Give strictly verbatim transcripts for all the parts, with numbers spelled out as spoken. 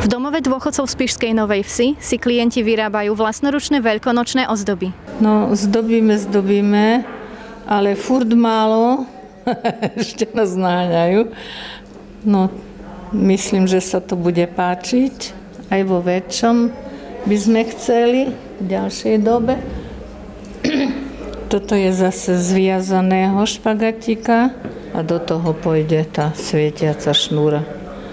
V domove dôchodcov v Spišskej Novej Vsi si klienti vyrábajú vlastnoručné veľkonočné ozdoby. No, zdobíme, zdobíme, ale furt málo. Ešte nás náňajú. No, myslím, že sa to bude páčiť. Aj vo väčšom by sme chceli v ďalšej dobe. Toto je zase z viazaného špagatíka a do toho pôjde tá svietiaca šnúra.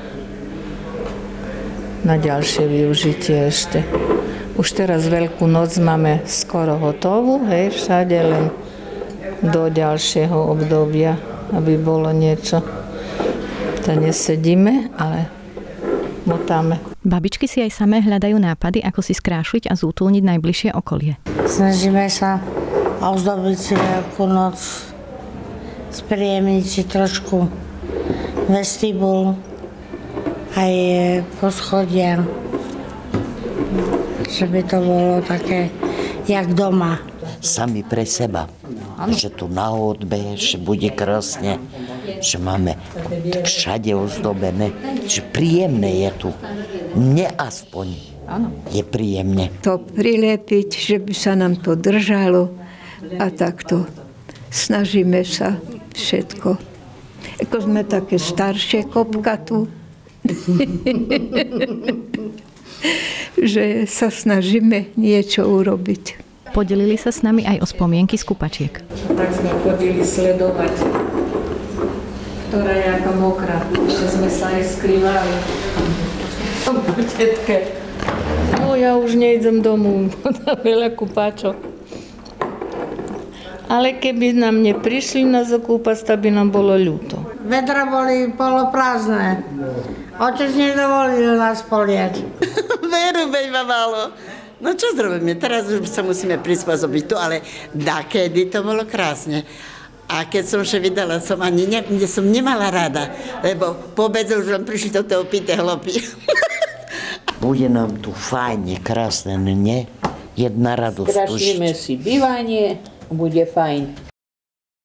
Na ďalšie využitie ešte. Už teraz Veľkú noc máme skoro hotovú, hej, všade len do ďalšieho obdobia, aby bolo niečo. To nesedíme, ale motáme. Babičky si aj samé hľadajú nápady, ako si skrášiť a zútulniť najbližšie okolie. Snažíme sa ozdobiť si Veľkú noc, spríjemniť si trošku vestibul, aj poschodia, že by to bolo také, jak doma. Sami pre seba. Ano. Že tu na hudbe, že bude krásne, že máme všade ozdobené, že príjemné je tu. Mne aspoň ano. Je príjemne. To prilepiť, že by sa nám to držalo a takto snažíme sa všetko. Ako sme také staršie kopka tu, že sa snažíme niečo urobiť. Podelili sa s nami aj o spomienky z kupačiek. Tak sme chodili sledovať, ktorá je aká mokrá. Ešte sme sa aj skrývali. Tetke. No ja už nejdem domov, na veľa kupáčok. Ale keby nám neprišli na zakúpať, tak by nám bolo ľúto. Vedra boli poloprázdne. Otec nedovolil nás poliať. Veru, beďma málo. No čo zrobíme? Teraz už sa musíme prispôsobiť tu, ale dakedy to bolo krásne. A keď som še vydala, som ani ne, som nemala rada, lebo po obede už len prišli do toho pité hlopy. Bude nám tu fajne, krásne, nie? Jedna radosť. Skrašíme si bývanie, bude fajn.